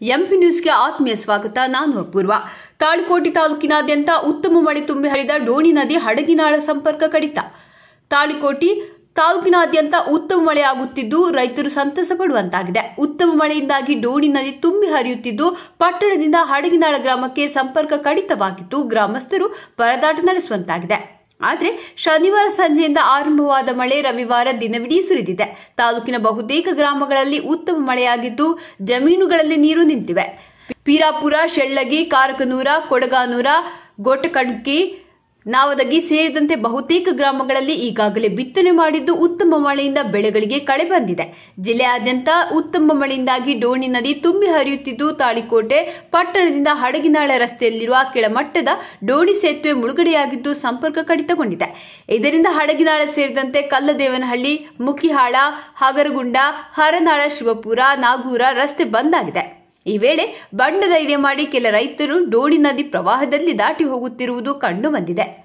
MP ನ್ಯೂಸ್ಗೆ ಆತ್ಮೀಯ ಸ್ವಾಗತ. ನಾನು ಅಪೂರ್ವ. ತಾಳಿಕೋಟೆ ತಾಲೂಕಿನಾದ್ಯಂತ ಉತ್ತಮ ಮಳೆ ತುಂಬಿ ಹರಿದ ಡೋಣಿ ನದಿ ಹಡಗಿನಾಳ ಸಂಪರ್ಕ ಕಡಿತ. ತಾಳಿಕೋಟೆ ತಾಲೂಕಿನಾದ್ಯಂತ ಉತ್ತಮ ಮಳೆಯಾಗುತ್ತಿದ್ದು ರೈತರು ಸಂತಸ ಪಡುವಂತಾಗಿದೆ. ಉತ್ತಮ ಮಳೆಯಿಂದಾಗಿ ಡೋಣಿ ನದಿ ತುಂಬಿ ಹರಿಯುತ್ತಿದ್ದು ಪಟ್ಟಣದಿಂದ ಹಡಗಿನಾಳ ಗ್ರಾಮಕ್ಕೆ ಸಂಪರ್ಕ ಕಡಿತವಾಗಿದ್ದು ಗ್ರಾಮಸ್ಥರು ಪರದಾಟ ನಡೆಸುವಂತಾಗಿದೆ. ಆದರೆ ಶನಿವಾರ ಸಂಜೆಯಿಂದ ಆರಂಭವಾದ ಮಳೆ ರವಿವಾರ ದಿನವಿಡೀ ಸುರಿದಿದೆ. ತಾಲೂಕಿನ ಬಹುತೇಕ ಗ್ರಾಮಗಳಲ್ಲಿ ಉತ್ತಮ ಮಳೆಯಾಗಿದ್ದು ಜಮೀನುಗಳಲ್ಲಿ ನೀರು ನಿಂತಿವೆ. ಪೀರಾಪುರ, ಶೆಳ್ಳಗಿ, ಕಾರಕನೂರ, ಕೊಡಗಾನೂರ, ಗೋಟಕಂಡ್ಕಿ, ನಾವದಗಿ ಸೇರಿದಂತೆ ಬಹುತೇಕ ಗ್ರಾಮಗಳಲ್ಲಿ ಈಗಾಗಲೇ ಬಿತ್ತನೆ ಮಾಡಿದ್ದು ಉತ್ತಮ ಮಳೆಯಿಂದ ಬೆಳೆಗಳಿಗೆ ಕಳೆ ಬಂದಿದೆ. ಜಿಲ್ಲೆಯಾದ್ಯಂತ ಉತ್ತಮ ಮಳೆಯಿಂದಾಗಿ ಡೋಣಿ ನದಿ ತುಂಬಿ ಹರಿಯುತ್ತಿದ್ದು ತಾಳಿಕೋಟೆ ಪಟ್ಟಣದಿಂದ ಹಡಗಿನಾಳ ರಸ್ತೆಯಲ್ಲಿರುವ ಕೆಳಮಟ್ಟದ ಡೋಣಿ ಸೇತುವೆ ಮುಳುಗಡೆಯಾಗಿದ್ದು ಸಂಪರ್ಕ ಕಡಿತಗೊಂಡಿದೆ. ಇದರಿಂದ ಹಡಗಿನಾಳ ಸೇರಿದಂತೆ ಕಲ್ಲದೇವನಹಳ್ಳಿ, ಮುಖಿಹಾಳ, ಹಗರಗುಂಡ, ಹರನಾಳ, ಶಿವಪುರ, ನಾಗೂರ ರಸ್ತೆ ಬಂದ್ ಆಗಿದೆ. ಈ ವೇಳೆ ಬಂಡ ಧೈರ್ಯ ಮಾಡಿ ಕೆಲ ರೈತರು ಡೋಣಿ ನದಿ ಪ್ರವಾಹದಲ್ಲಿ ದಾಟಿ ಹೋಗುತ್ತಿರುವುದು ಕಂಡು ಬಂದಿದೆ.